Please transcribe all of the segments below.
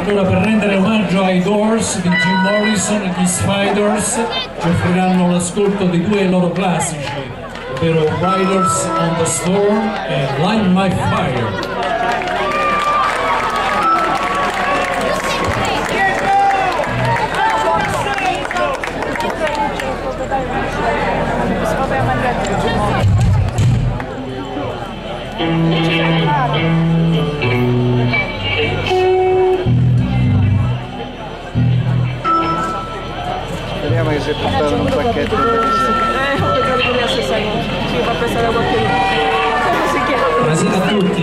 Allora, per rendere omaggio ai Doors di Jim Morrison, gli Spiders ci offriranno l'ascolto di due loro classici, ovvero Riders on the Storm e Light My Fire. Speriamo che si è portato un pacchetto di ho pensato che la stessa cosa. Ci fa pensare a qualcuno. Come si chiama? Buonasera a tutti,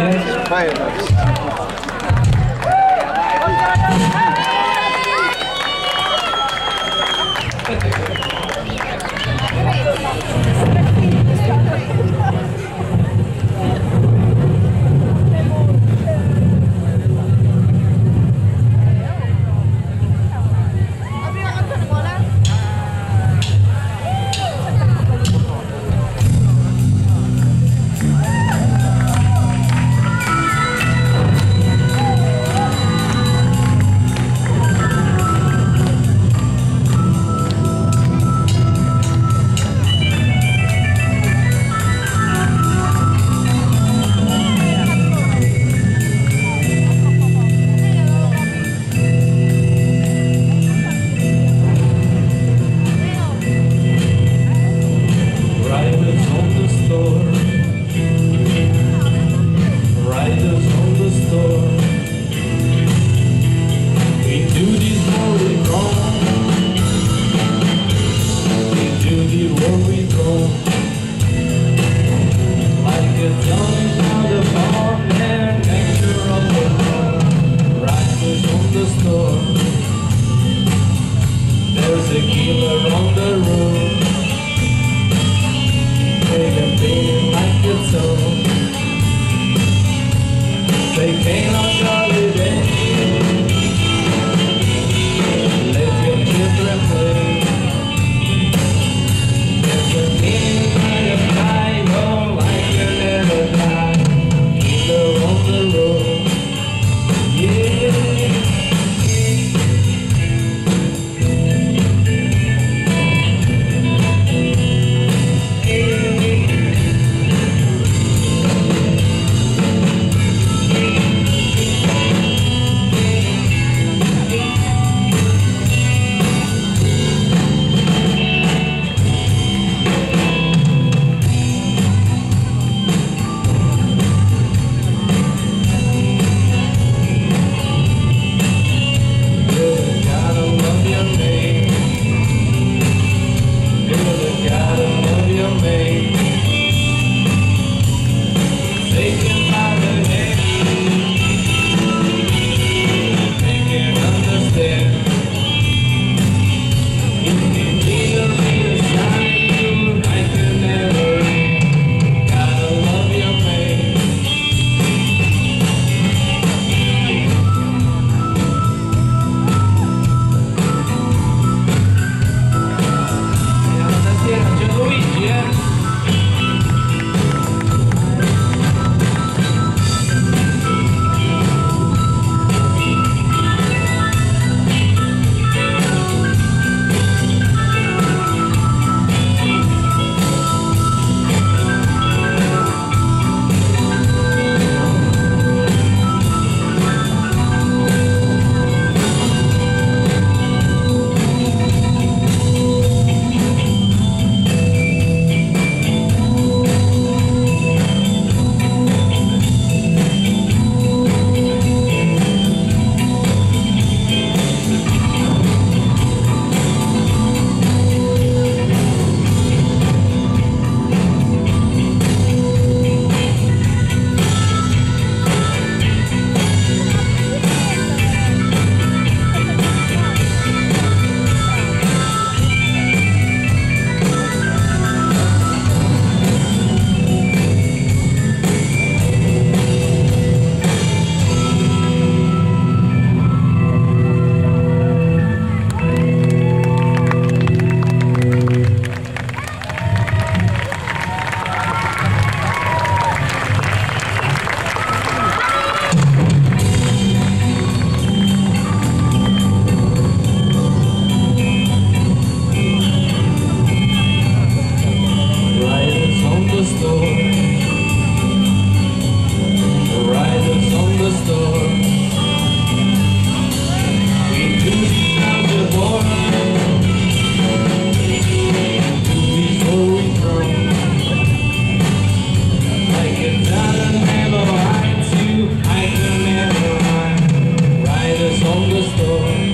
on the storm.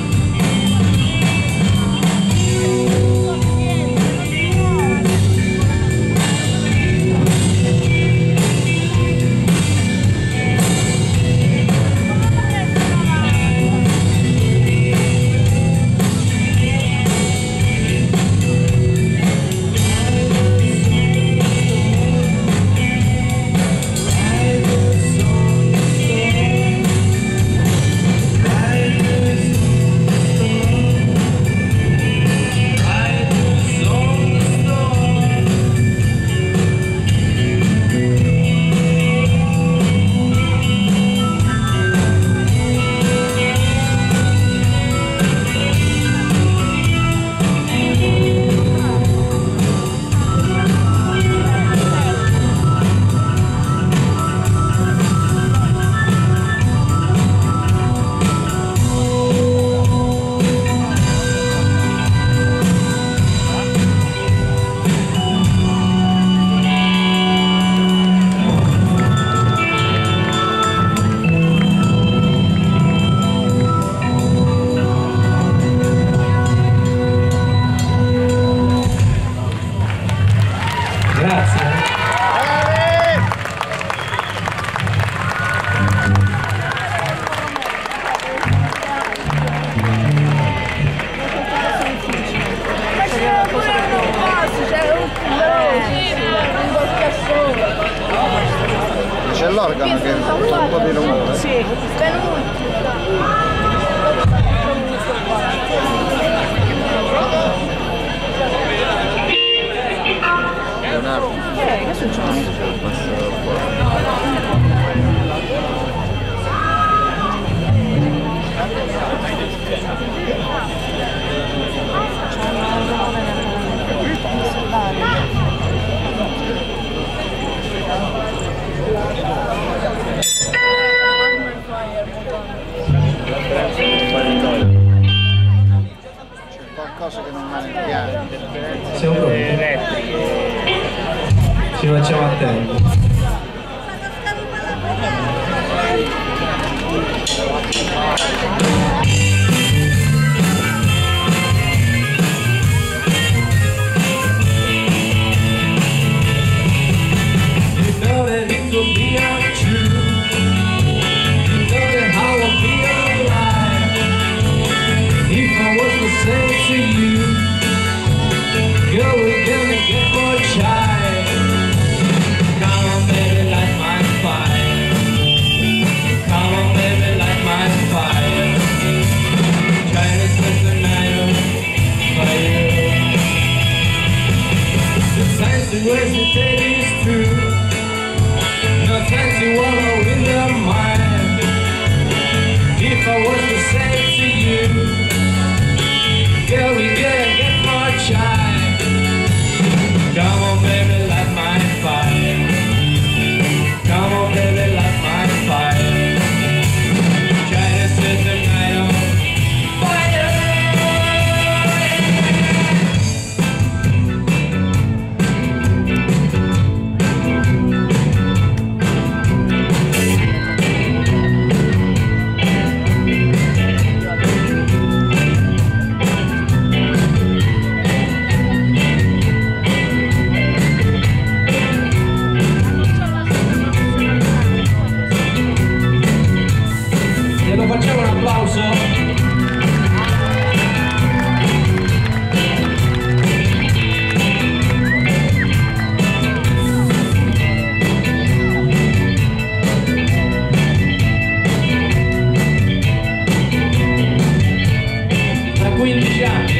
C'è l'organo che fa un po' di rumore. Sì, Leonardo. che succede? C'è qualcosa che non va nel piano. Siamo pronti? Ci facciamo attendere. If I was to say to you, girl, we gotta get more chai. Come on, baby, light my fire. Come on, baby, light my fire. Try to set the night on fire. Facciamo un applauso. Da 15 anni,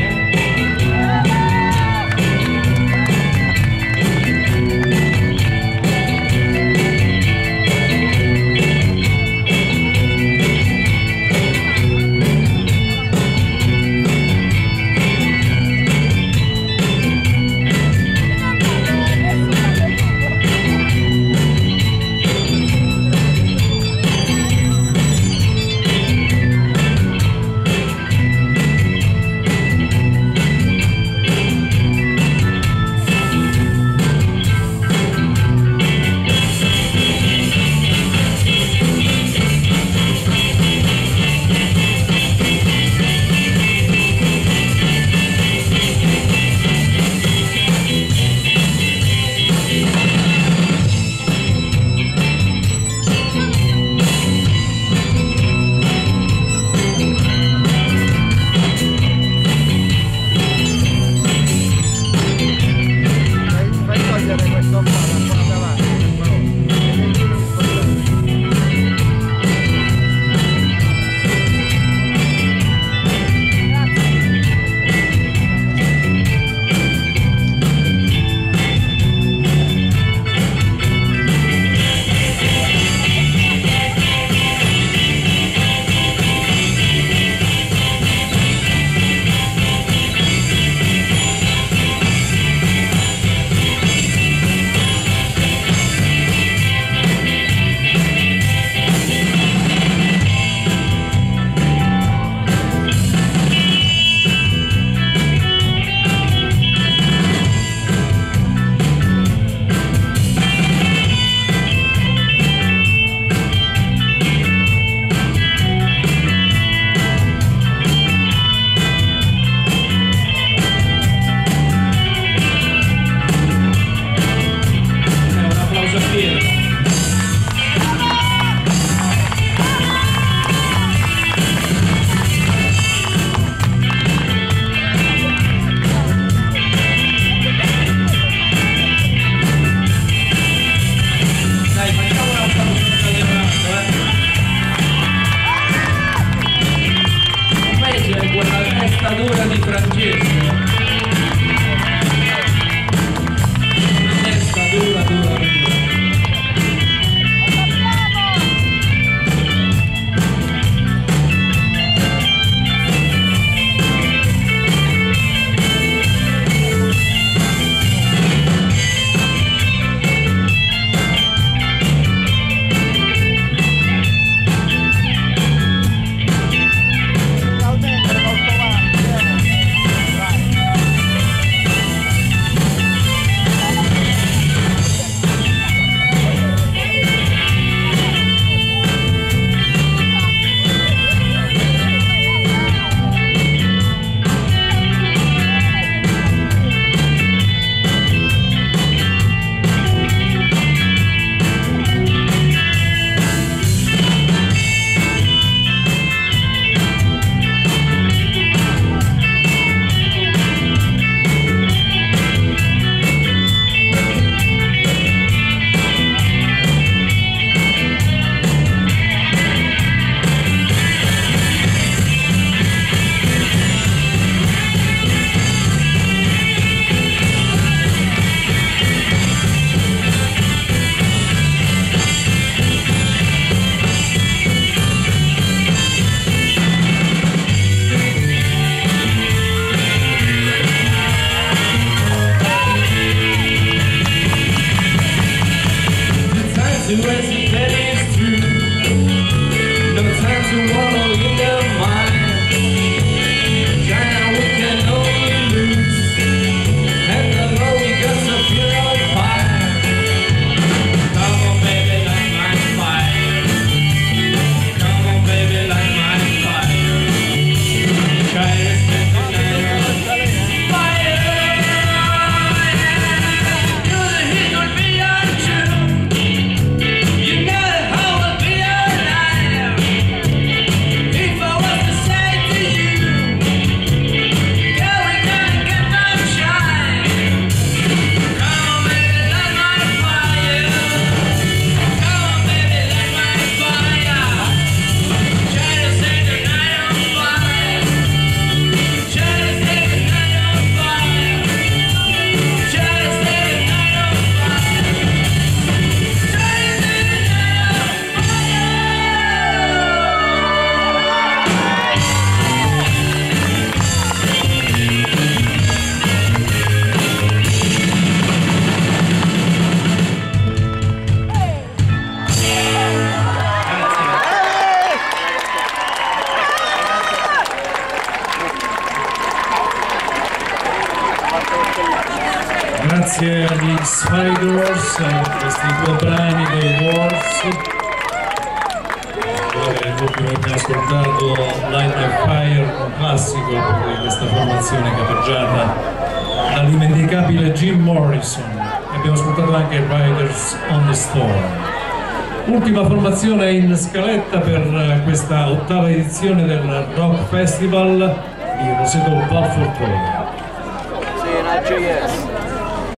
Grazie agli Spiders, questi due brani dei Wars. Abbiamo ascoltato Light My Fire, un classico di questa formazione capeggiata dall'indimenticabile Jim Morrison. E abbiamo ascoltato anche Riders on the Storm. Ultima formazione in scaletta per questa ottava edizione del Rock Festival di Roseto Balfour Court. Sì, una JS.